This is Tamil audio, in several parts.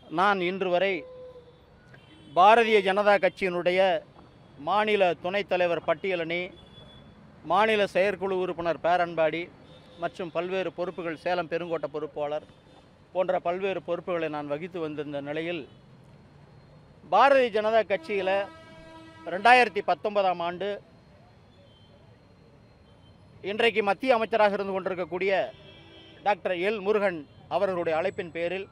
நான் இன்று வரை பாரதிய ஜனதா கட்சியினுடைய மாநில துணைத் தலைவர் பட்டியலணி, மாநில செயற்குழு உறுப்பினர் பேரன்பாடி மற்றும் பல்வேறு பொறுப்புகள், சேலம் பெருங்கோட்ட பொறுப்பாளர் போன்ற பல்வேறு பொறுப்புகளை நான் வகித்து வந்திருந்த நிலையில் பாரதிய ஜனதா கட்சியில் 2019ஆம் ஆண்டு இன்றைக்கு மத்திய அமைச்சராக இருந்து கொண்டிருக்கக்கூடிய டாக்டர் எல் முருகன் அவர்களுடைய அழைப்பின் பேரில்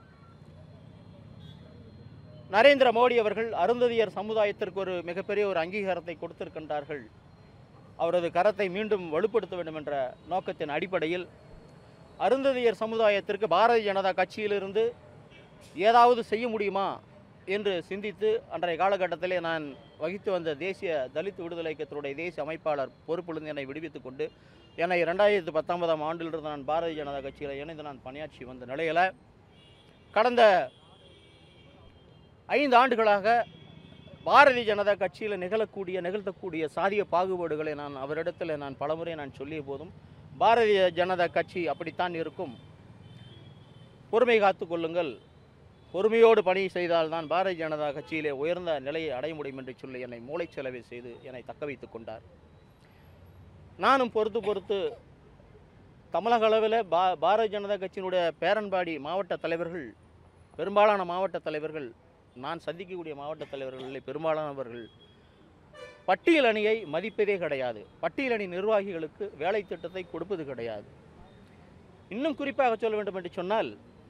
நரேந்திர மோடி அவர்கள் அருந்ததியர் சமுதாயத்திற்கு ஒரு மிகப்பெரிய ஒரு அங்கீகாரத்தை கொடுத்திருக்கின்றார்கள். அவரது கரத்தை மீண்டும் வலுப்படுத்த வேண்டும் என்ற நோக்கத்தின் அடிப்படையில் அருந்ததியர் சமுதாயத்திற்கு பாரதிய ஜனதா கட்சியிலிருந்து ஏதாவது செய்ய முடியுமா என்று சிந்தித்து அன்றைய காலகட்டத்திலே நான் வகித்து வந்த தேசிய தலித் விடுதலை இயக்கத்தினுடைய தேசிய அமைப்பாளர் பொறுப்பிலிருந்து என்னை விடுவித்துக் கொண்டு என்னை 2019ஆம் ஆண்டிலிருந்து நான் பாரதிய ஜனதா கட்சியில் இணைந்து நான் பணியாற்றி வந்த நிலையில் கடந்த 5 ஆண்டுகளாக பாரதிய ஜனதா கட்சியில் நிகழ்த்தக்கூடிய சாதிய பாகுபாடுகளை அவரிடத்தில் பலமுறை சொல்லிய போதும் பாரதிய ஜனதா கட்சி அப்படித்தான் இருக்கும், பொறுமை காத்து கொள்ளுங்கள், பொறுமையோடு பணி செய்தால்தான் பாரதிய ஜனதா கட்சியிலே உயர்ந்த நிலையை அடைய முடியும் என்று சொல்லி என்னை மூளைச்சலவை செய்து என்னை தக்க வைத்துக் கொண்டார். நானும் பொறுத்து தமிழக அளவில் பாரதிய ஜனதா கட்சியினுடைய பேரன்பாடி மாவட்ட தலைவர்கள், பெரும்பாலான மாவட்ட தலைவர்கள், நான் சந்திக்கக்கூடிய மாவட்ட தலைவர்களில் பெரும்பாலானவர்கள் பட்டியல் அணியை மதிப்பதே கிடையாது. பட்டியல் அணி நிர்வாகிகளுக்கு வேலை திட்டத்தை கொடுப்பது கிடையாது. இன்னும் குறிப்பாக சொல்ல வேண்டும் என்று சொன்னால்,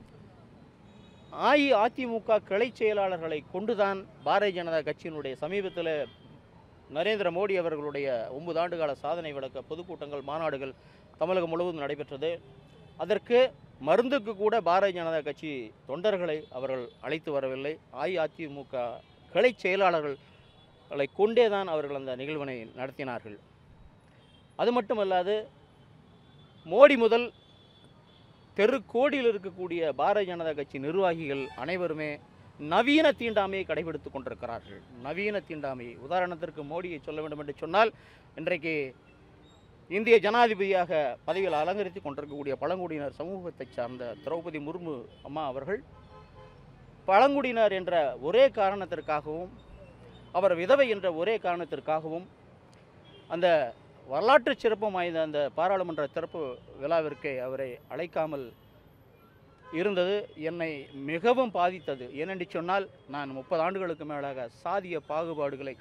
அஇஅதிமுக கிளை செயலாளர்களை கொண்டுதான் பாரதிய ஜனதா கட்சியினுடைய சமீபத்தில் நரேந்திர மோடி அவர்களுடைய 9 ஆண்டுகால சாதனை விளக்க பொதுக்கூட்டங்கள், மாநாடுகள் தமிழகம் முழுவதும் நடைபெற்றது. அதற்கு மருந்துக்கு கூட பாரதிய ஜனதா கட்சி தொண்டர்களை அவர்கள் அழைத்து வரவில்லை. அஇஅதிமுக கிளை செயலாளர்களை கொண்டே தான் அவர்கள் அந்த நிகழ்வினை நடத்தினார்கள். அது மட்டுமல்லாது, மோடி முதல் தெருக்கோடியில் இருக்கக்கூடிய பாரதிய ஜனதா கட்சி நிர்வாகிகள் அனைவருமே நவீன தீண்டாமையை கடைபிடித்து கொண்டிருக்கிறார்கள். நவீன தீண்டாமை, உதாரணத்திற்கு மோடியை சொல்ல வேண்டும் என்று சொன்னால், இன்றைக்கு இந்திய ஜனாதிபதியாக பதவியில் அலங்கரித்து கொண்டிருக்கக்கூடிய பழங்குடியினர் சமூகத்தை சார்ந்த திரௌபதி முர்மு அம்மா அவர்கள் பழங்குடியினர் என்ற ஒரே காரணத்திற்காகவும், அவர் விதவை என்ற ஒரே காரணத்திற்காகவும் அந்த வரலாற்று சிறப்பு வாய்ந்த அந்த பாராளுமன்ற திறப்பு விழாவிற்கு அவரை அழைக்காமல் இருந்தது என்னை மிகவும் பாதித்தது. ஏனென்று சொன்னால், நான் 30 ஆண்டுகளுக்கு மேலாக சாதிய பாகுபாடுகளை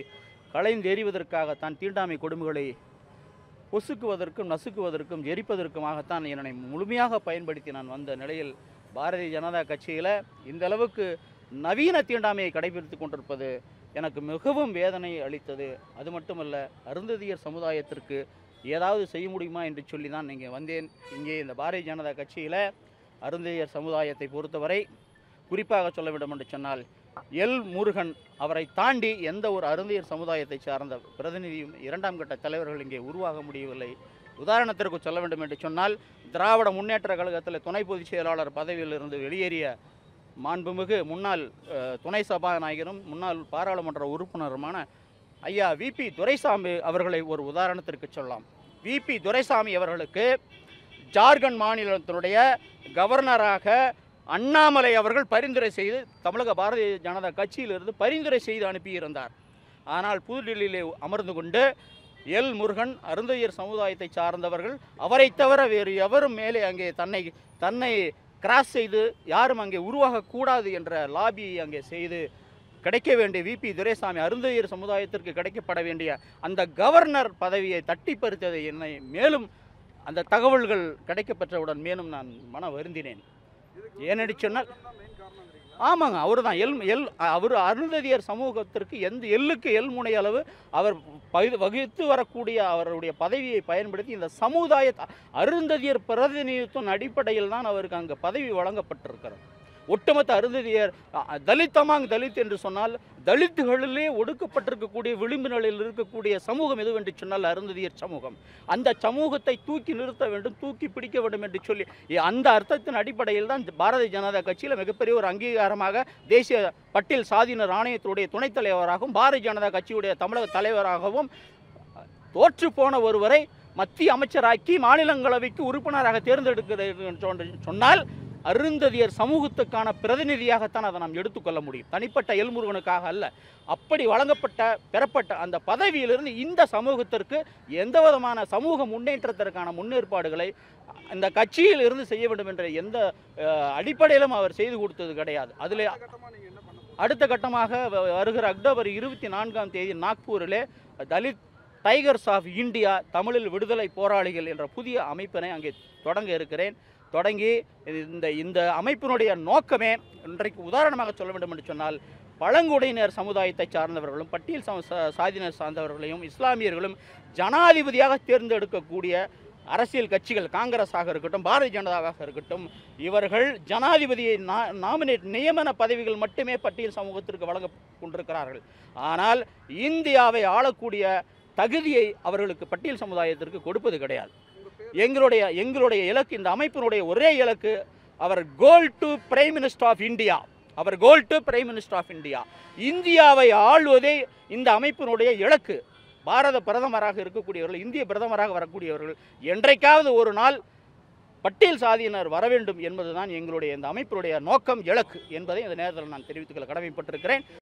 களைந்தெறிவதற்காக தான் தீண்டாமை கொடுமைகளை பொசுக்குவதற்கும் நசுக்குவதற்கும் எரிப்பதற்குமாகத்தான் என்னை முழுமையாக பயன்படுத்தி நான் வந்த நிலையில் பாரதிய ஜனதா கட்சியில் இந்த அளவுக்கு நவீன தீண்டாமையை கடைபிடித்து கொண்டிருப்பது எனக்கு மிகவும் வேதனை அளித்தது. அது மட்டுமல்ல, அருந்ததியர் சமுதாயத்திற்கு ஏதாவது செய்ய முடியுமா என்று சொல்லி தான் இங்கே வந்தேன். இங்கே இந்த பாரதிய ஜனதா கட்சியில் அருந்ததியர் சமுதாயத்தை பொறுத்தவரை குறிப்பாக சொல்ல வேண்டும் என்று சொன்னால், எல் முருகன் அவரை தாண்டி எந்த ஒரு அருந்ததியர் சமுதாயத்தை சார்ந்த பிரதிநிதியும் 2ஆம் கட்ட தலைவர்கள் இங்கே உருவாக முடியவில்லை. உதாரணத்திற்கு சொல்ல வேண்டும் என்று சொன்னால், திராவிட முன்னேற்ற கழகத்தில் துணை பொதுச் செயலாளர் பதவியிலிருந்து வெளியேறிய மாண்புமிகு முன்னாள் துணை சபாநாயகரும் முன்னாள் பாராளுமன்ற உறுப்பினருமான ஐயா விபி துரைசாமி அவர்களை ஒரு உதாரணத்திற்கு சொல்லலாம். விபி துரைசாமி அவர்களுக்கு ஜார்க்கண்ட் மாநிலத்தினுடைய கவர்னராக அண்ணாமலை அவர்கள் பரிந்துரை செய்து தமிழக பாரதிய ஜனதா கட்சியிலிருந்து பரிந்துரை செய்து அனுப்பியிருந்தார். ஆனால் புதுடில்லியிலே அமர்ந்து கொண்டு எல் முருகன் அருந்ததியர் சமுதாயத்தை சார்ந்தவர்கள் அவரை தவிர வேறு எவரும் மேலே அங்கே தன்னை கிராஸ் செய்து யாரும் அங்கே உருவாகக்கூடாது என்ற லாபியை அங்கே செய்து கிடைக்க வேண்டிய விபி துரைசாமி அருந்ததியர் சமுதாயத்திற்கு கிடைக்கப்பட வேண்டிய அந்த கவர்னர் பதவியை தட்டி பறித்ததை என்னை மேலும் அந்த தகவல்கள் கிடைக்கப்பெற்றவுடன் மேலும் நான் மன வருந்தினேன். ஏனென்று சொன்னால், ஆமாங்க, அவர் தான் அவர் அருந்ததியர் சமூகத்திற்கு எல்லுக்கு எல் முனை அளவு அவர் வகித்து வரக்கூடிய அவருடைய பதவியை பயன்படுத்தி இந்த சமுதாய அருந்ததியர் பிரதிநிதித்துவம் அடிப்படையில் தான் அவருக்கு அங்கே பதவி வழங்கப்பட்டிருக்கிறது. ஒட்டுமொத்த அருந்ததியர் தலித் என்று சொன்னால், தலித்துகளிலே ஒடுக்கப்பட்டிருக்கக்கூடிய விளிம்பு நிலையில் இருக்கக்கூடிய சமூகம் எதுவென்று சொன்னால் அருந்ததியர் சமூகம். அந்த சமூகத்தை தூக்கி நிறுத்த வேண்டும், தூக்கி பிடிக்க வேண்டும் என்று சொல்லி அந்த அர்த்தத்தின் அடிப்படையில் தான் பாரதிய ஜனதா கட்சியில் மிகப்பெரிய ஒரு அங்கீகாரமாக தேசிய பட்டியல் சாதியினர் ஆணையத்தினுடைய துணைத் தலைவராகவும் பாரதிய ஜனதா கட்சியுடைய தமிழக தலைவராகவும் தோற்று போன ஒருவரை மத்திய அமைச்சராக்கி மாநிலங்களவைக்கு உறுப்பினராக தேர்ந்தெடுக்கிறது என்று சொன்னால் அருந்ததியர் சமூகத்துக்கான பிரதிநிதியாகத்தான் அதை நாம் எடுத்துக்கொள்ள முடியும். தனிப்பட்ட எல்முருகனுக்காக அல்ல. அப்படி வழங்கப்பட்ட பெறப்பட்ட அந்த பதவியிலிருந்து இந்த சமூகத்திற்கு எந்த விதமான சமூக முன்னேற்றத்திற்கான முன்னேற்பாடுகளை இந்த கட்சியில் இருந்து செய்ய வேண்டும் என்ற எந்த அடிப்படையிலும் அவர் செய்து கொடுத்தது கிடையாது. அதில் அடுத்த கட்டமாக வருகிற அக்டோபர் 24ஆம் தேதி நாக்பூரிலே தலித் டைகர்ஸ் ஆஃப் இந்தியா, தமிழில் விடுதலை போராளிகள் என்ற புதிய அமைப்பினை அங்கே தொடங்க இருக்கிறேன். தொடங்கி இந்த அமைப்பினுடைய நோக்கமே இன்றைக்கு உதாரணமாக சொல்ல வேண்டும் என்று சொன்னால், பழங்குடியினர் சமுதாயத்தை சார்ந்தவர்களும் பட்டியல் சாதியினர் சார்ந்தவர்களையும் இஸ்லாமியர்களும் ஜனாதிபதியாக தேர்ந்தெடுக்கக்கூடிய அரசியல் கட்சிகள், காங்கிரஸாக இருக்கட்டும், பாரதிய ஜனதாவாக இருக்கட்டும், இவர்கள் ஜனாதிபதியை நாமினேட் நியமன பதவிகள் மட்டுமே பட்டியல் சமூகத்திற்கு வழங்க கொண்டிருக்கிறார்கள். ஆனால் இந்தியாவை ஆளக்கூடிய தகுதியை அவர்களுக்கு பட்டியல் சமுதாயத்திற்கு கொடுப்பது கிடையாது. எங்களுடைய இலக்கு, இந்த அமைப்பினுடைய ஒரே இலக்கு, அவர் goal to prime minister of India. அவர் goal to prime minister of India. இந்தியாவை ஆள்வதே இந்த அமைப்பினுடைய இலக்கு. பாரத பிரதமராக இருக்கக்கூடியவர்கள், இந்திய பிரதமராக வரக்கூடியவர்கள் என்றைக்காவது ஒரு நாள் பட்டியல் சாதியினர் வர வேண்டும் என்பதுதான் எங்களுடைய இந்த அமைப்பினுடைய நோக்கம், இலக்கு என்பதை இந்த நேரத்தில் நான் தெரிவித்துக் கொள்ள கடமைப்பட்டிருக்கிறேன்.